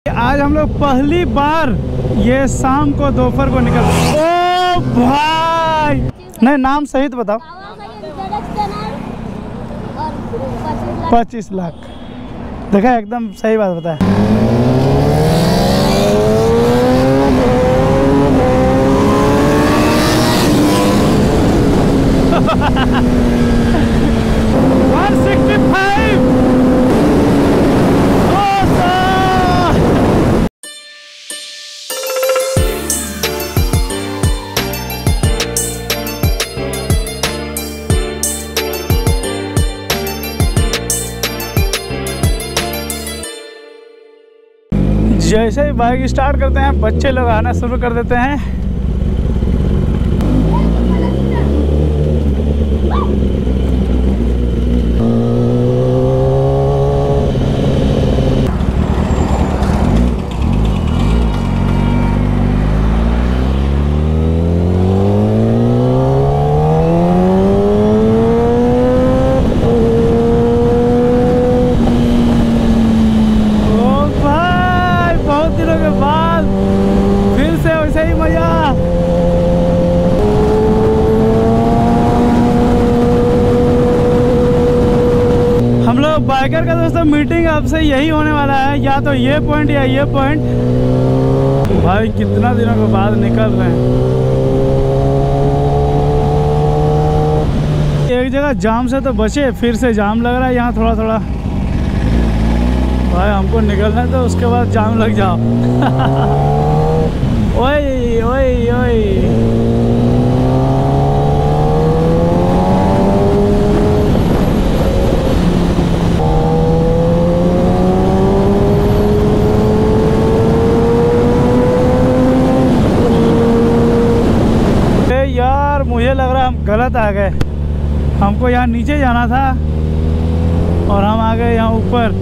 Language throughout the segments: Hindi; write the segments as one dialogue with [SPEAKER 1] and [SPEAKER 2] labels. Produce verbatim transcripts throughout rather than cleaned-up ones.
[SPEAKER 1] आज हम लोग पहली बार ये शाम को दोपहर को निकल। ओ भाई, नहीं नाम सही तो बताओ। पच्चीस लाख देखा, एकदम सही बात बताया। वन सिक्सटी फाइव जैसे ही बाइक स्टार्ट करते हैं बच्चे लोग आना शुरू कर देते हैं। बाइकर का दोस्तों मीटिंग अब से यही होने वाला है, या तो ये पॉइंट या ये पॉइंट। भाई कितना दिनों के बाद निकल रहे हैं। एक जगह जाम से तो बचे, फिर से जाम लग रहा है यहाँ थोड़ा थोड़ा। भाई हमको निकलना है तो उसके बाद जाम लग जाओ। ओए ओए ओए मुझे लग रहा है हम गलत आ गए। हमको यहाँ नीचे जाना था और हम आ गए यहाँ ऊपर।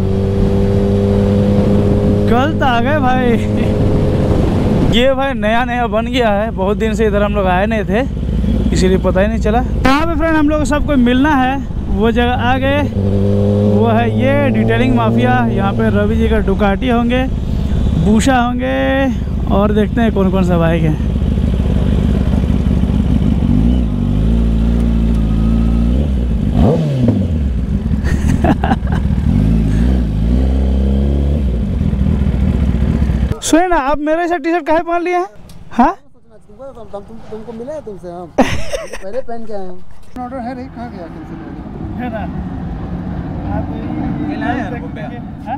[SPEAKER 1] गलत आ गए भाई। ये भाई नया नया बन गया है, बहुत दिन से इधर हम लोग आए नहीं थे, इसीलिए पता ही नहीं चला। यहाँ पे फ्रेंड हम लोग सबको मिलना है, वो जगह आ गए। वो है ये डिटेलिंग माफिया। यहाँ पे रवि जी का डुकाटी होंगे, बूशा होंगे, और देखते हैं कौन कौन सा बाइक है। सुने ना, आप मेरे से टी शर्ट काहे पहन लिए हैं? हाँ
[SPEAKER 2] तुम, तुम, तुमको मिला है तुमसे हम पहले पहन के आए हैं। ऑर्डर है नहीं, कहाँ गया कैंसिल है ना? आप मिला है यार।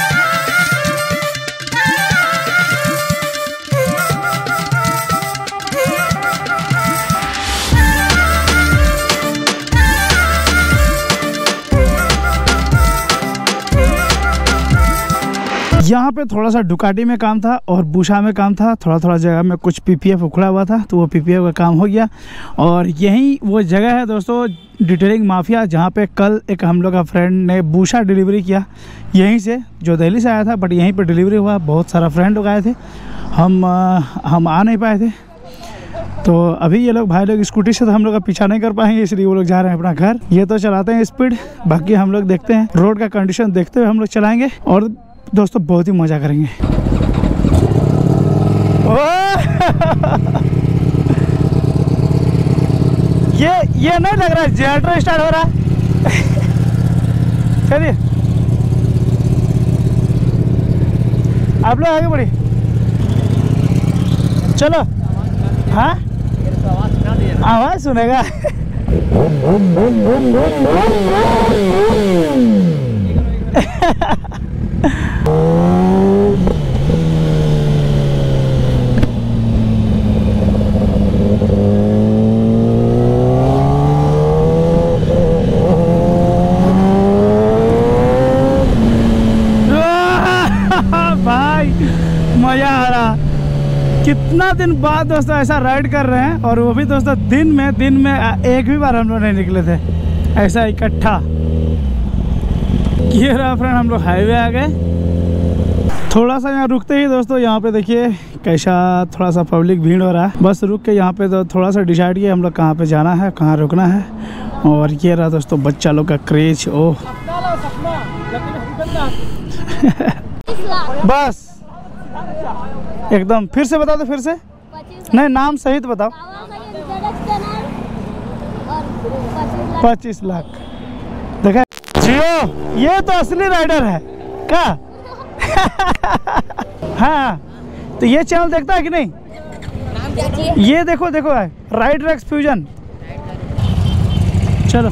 [SPEAKER 2] यहाँ पे थोड़ा सा डुकाटी में काम था और बूशा में काम था। थोड़ा थोड़ा जगह में कुछ पीपीएफ उखड़ा हुआ था, तो वो पीपीएफ का काम हो गया। और यही वो जगह है दोस्तों, डिटेलिंग माफिया, जहाँ पे कल एक हम लोग का फ्रेंड ने बूशा डिलीवरी किया यहीं से, जो दिल्ली से आया था, बट यहीं पे डिलीवरी हुआ। बहुत सारा फ्रेंड लोग आए थे, हम आ, हम आ नहीं पाए थे। तो अभी ये लोग भाई लोग स्कूटी से तो हम लोग का पीछा नहीं कर पाएंगे, इसलिए वो लोग जा रहे हैं अपना घर। ये तो चलाते हैं स्पीड, बाकी हम लोग देखते हैं, रोड का कंडीशन देखते हुए हम लोग चलाएँगे और दोस्तों बहुत ही मजा करेंगे। ये ये नहीं लग रहा है जनरेटर स्टार्ट हो रहा है। चलिए आप लोग आगे बढ़िए, चलो। हाँ आवाज सुनेगा। भाई मजा आ रहा। कितना दिन बाद दोस्तों ऐसा राइड कर रहे हैं, और वो भी दोस्तों दिन में दिन में एक भी बार हम लोग नहीं निकले थे ऐसा इकट्ठा। ये रहा फ्रेंड, हम लोग हाईवे आ गए। थोड़ा सा यहाँ रुकते ही दोस्तों, यहाँ पे देखिए कैसा थोड़ा सा पब्लिक भीड़ हो रहा है। बस रुक के यहाँ पे तो थोड़ा सा डिसाइड किया हम लोग कहाँ पे जाना है, कहाँ रुकना है। और ये रहा दोस्तों बच्चा लोग का क्रेज। ओह बस एकदम। फिर से बता दो, फिर से। नहीं, नाम सहित बताओ। पच्चीस लाख। देखा जियो, ये तो असली राइडर है क्या? हाँ, तो ये चैनल देखता है कि नहीं? ये देखो देखो है राइडर एक्स फ्यूजन। चलो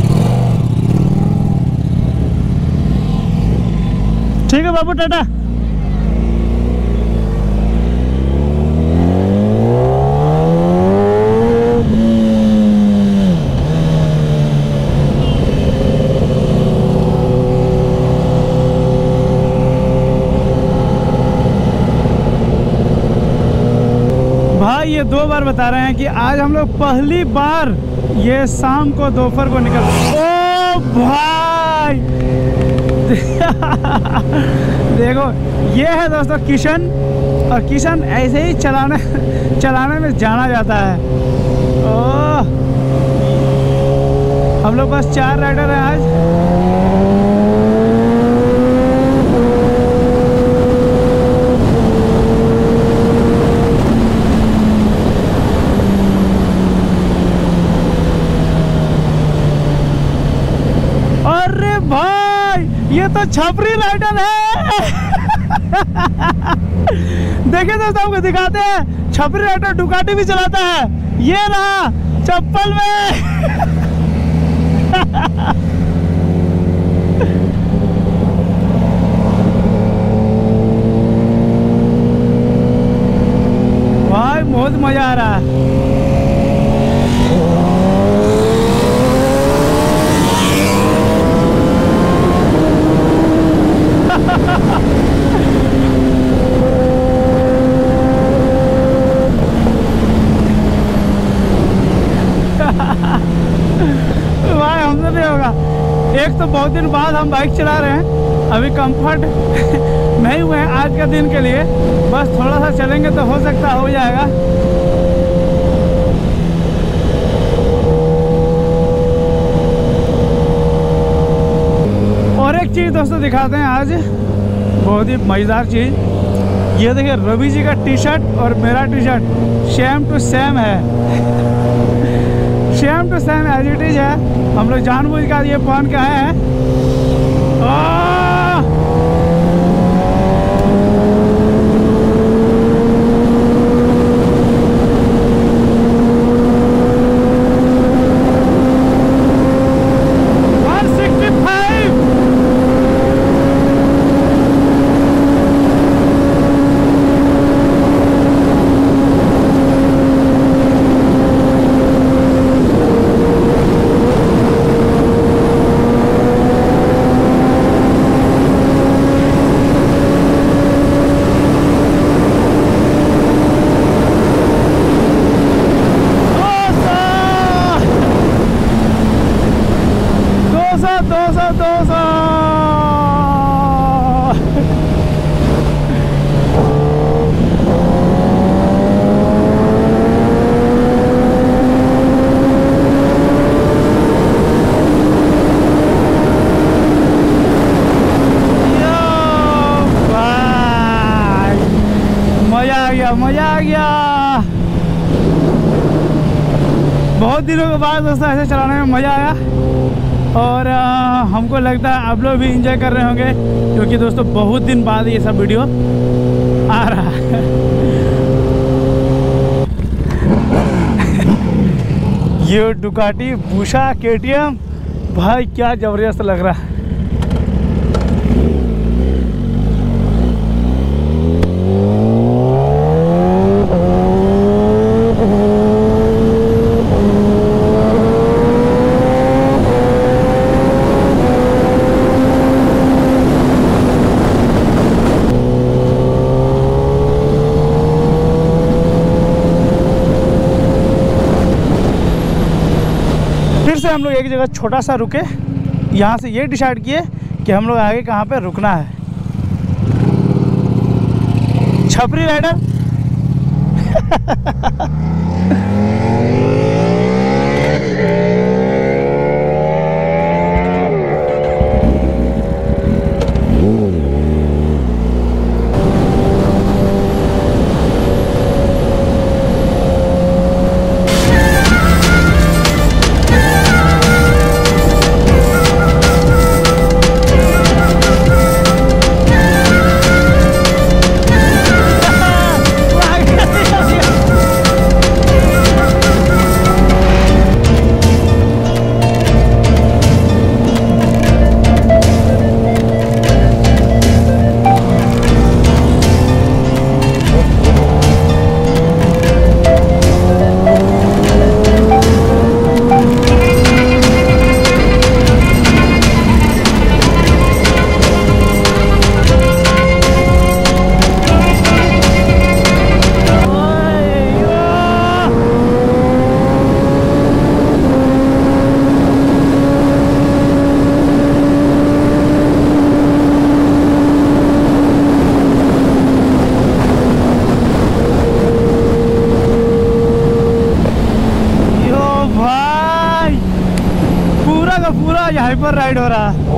[SPEAKER 2] ठीक है बाबू, टाटा। भाई ये दो बार बता रहे हैं कि आज हम लोग पहली बार ये शाम को दोपहर को निकल। ओ भाई देखो, ये है दोस्तों किशन, और किशन ऐसे ही चलाने चलाने में जाना जाता है। ओ हम लोग बस चार राइडर हैं आज। अरे भाई ये तो छपरी राइडर है। देखिए दोस्तों, आपको दिखाते हैं, छपरी राइडर डुकाटी भी चलाता है। ये रहा चप्पल में। भाई बहुत मजा आ रहा है। भाई हमसे नहीं होगा। एक तो बहुत दिन बाद हम बाइक चला रहे हैं, अभी कंफर्ट नहीं हुए हैं आज के दिन के लिए। बस थोड़ा सा चलेंगे तो हो सकता हो जाएगा। और एक चीज़ दोस्तों दिखाते हैं आज, बहुत ही मज़ेदार चीज़। ये देखिए, रवि जी का टी शर्ट और मेरा T shirt same to same है। Same to same as it is है। हम लोग जानबूझ कर ये पहन के आए हैं। मजा आ गया। बहुत दिनों के बाद दोस्तों ऐसे चलाने में मज़ा आया, और आ, हमको लगता है आप लोग भी इंजॉय कर रहे होंगे, क्योंकि दोस्तों बहुत दिन बाद ये सब वीडियो आ रहा है। ये डुकाटी बूशा के टी एम भाई क्या ज़बरदस्त लग रहा है। हम लोग एक जगह छोटा सा रुके, यहाँ से ये डिसाइड किए कि हम लोग आगे कहाँ पे रुकना है। छपरी राइडर हाइपर राइड हो रहा है।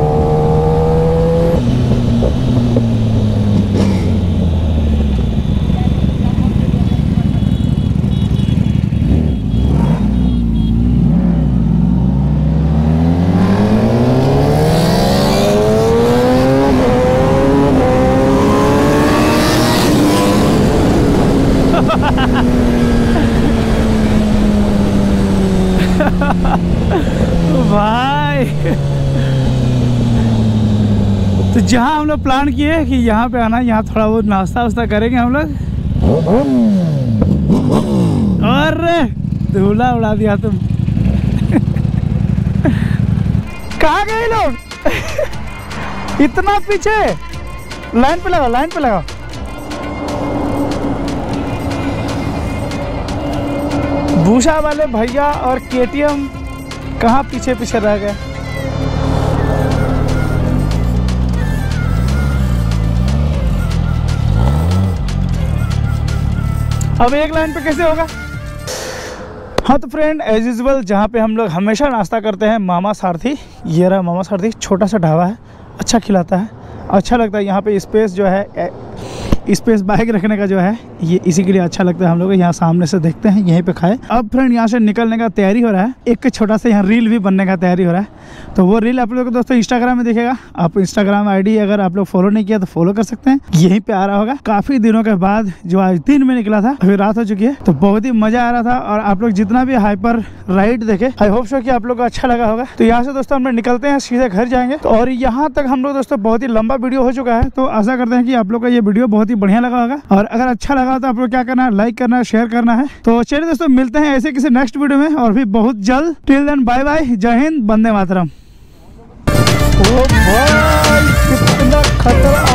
[SPEAKER 2] भाई तो जहाँ हम लोग प्लान किए कि यहाँ पे आना, यहाँ थोड़ा बहुत नाश्ता वास्ता करेंगे हम लोग। अरे धूला उड़ा दिया तुम। कहाँ गए लोग? इतना पीछे। लाइन पे लगाओ, लाइन पे लगाओ। भूषा वाले भैया और केटीएम कहाँ पीछे पीछे रह गए। अब एक लाइन पे कैसे होगा? हाँ तो फ्रेंड, एज यूजुअल जहाँ पे हम लोग हमेशा नाश्ता करते हैं, मामा सारथी। ये रहा मामा सारथी, छोटा सा ढाबा है, अच्छा खिलाता है, अच्छा लगता है। यहाँ पे स्पेस जो है, स्पेस बाइक रखने का जो है, ये इसी के लिए अच्छा लगता है। हम लोग यहाँ सामने से देखते हैं, यहीं पे खाए। अब फ्रेंड यहाँ से निकलने का तैयारी हो रहा है। एक छोटा सा यहाँ रील भी बनने का तैयारी हो रहा है। तो वो रील आप लोग को दोस्तों इंस्टाग्राम में दिखेगा। आप इंस्टाग्राम आईडी अगर आप लोग फॉलो नहीं किया तो फॉलो कर सकते हैं, यहीं पे आ रहा होगा। काफी दिनों के बाद जो आज दिन में निकला था, अभी रात हो चुकी है, तो बहुत ही मजा आ रहा था। और आप लोग जितना भी हाइपर राइड देखे, आई होप सो कि आप लोग को अच्छा लगा होगा। तो यहाँ से दोस्तों हम लोग निकलते हैं, सीधे घर जाएंगे। तो और यहाँ तक हम लोग दोस्तों बहुत ही लंबा वीडियो हो चुका है, तो आशा करते हैं कि आप लोग का ये वीडियो बहुत ही बढ़िया लगा होगा। और अगर अच्छा लगा तो आप लोग क्या करना है, लाइक करना है, शेयर करना है। तो चलिए दोस्तों, मिलते हैं ऐसे किसी नेक्स्ट वीडियो में, और भी बहुत जल्द। टिल देन बाय बाय, जय हिंद, वंदे मातरम। ओ भाई कितना खतरा।